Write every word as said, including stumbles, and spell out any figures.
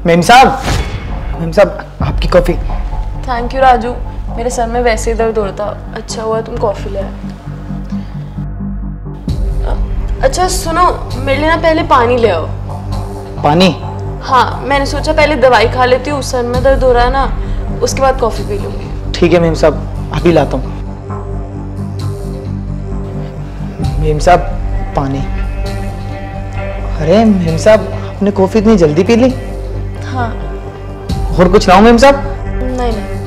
Ma'am साहब, ma'am साहब आपकी कॉफी। थैंक यू राजू, मेरे सर में वैसे ही दर्द हो रहा था, अच्छा हुआ तुम कॉफी ले आए। अच्छा सुनो, मेरे लिए ना पहले पानी ले आओ। पानी? हाँ, मैंने सोचा पहले दवाई खा लेती हूँ, सर में दर्द हो रहा है ना, उसके बाद कॉफी पी लूंगी। ठीक है मेम साहब, अभी लाता हूँ। मेम साहब पानी। अरे मेम साहब, आपने कॉफी इतनी जल्दी पी ली? हाँ। और कुछ लाऊं मेम साहब? नहीं नहीं।